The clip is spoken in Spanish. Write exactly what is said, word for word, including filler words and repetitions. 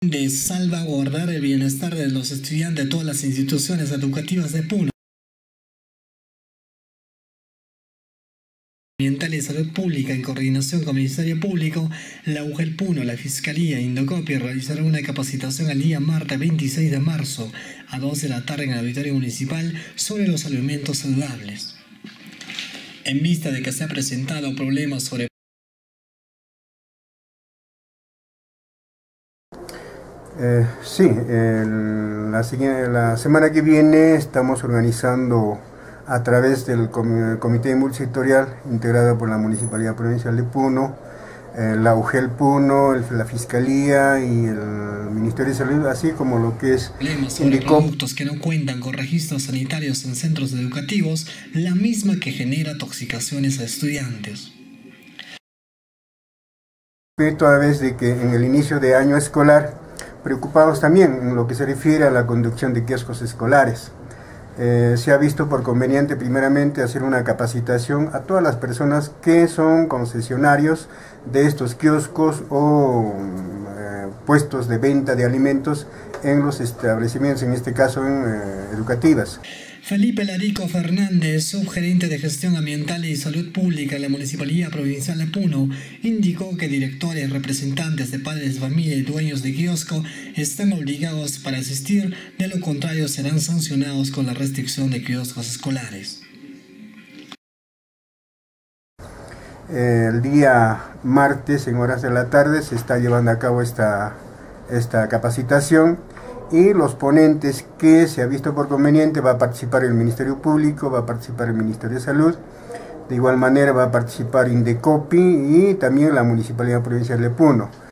de salvaguardar el bienestar de los estudiantes de todas las instituciones educativas de Puno. Ambiental y Salud Pública, en coordinación con el Ministerio Público, la U G E L Puno, la Fiscalía e Indocopi realizaron una capacitación el día martes veintiséis de marzo a dos de la tarde en el auditorio municipal sobre los alimentos saludables. En vista de que se ha presentado problemas sobre Eh, sí, el, la, la semana que viene estamos organizando a través del Comité Multisectorial integrado por la Municipalidad Provincial de Puno, eh, la U G E L Puno, el, la Fiscalía y el Ministerio de Salud, así como lo que es problemas sobre productos que no cuentan con registros sanitarios en centros educativos, la misma que genera toxicaciones a estudiantes. Toda vez de que en el inicio de año escolar, preocupados también en lo que se refiere a la conducción de kioscos escolares. Eh, se ha visto por conveniente primeramente hacer una capacitación a todas las personas que son concesionarios de estos kioscos o eh, puestos de venta de alimentos en los establecimientos, en este caso en eh, educativas. Felipe Larico Fernández, subgerente de Gestión Ambiental y Salud Pública en la Municipalidad Provincial de Puno, indicó que directores, representantes de padres de familia y dueños de kiosco están obligados para asistir, de lo contrario serán sancionados con la restricción de kioscos escolares. El día martes en horas de la tarde se está llevando a cabo esta, esta capacitación. Y los ponentes que se ha visto por conveniente va a participar el Ministerio Público, va a participar el Ministerio de Salud, de igual manera va a participar Indecopi y también la Municipalidad Provincial de Puno.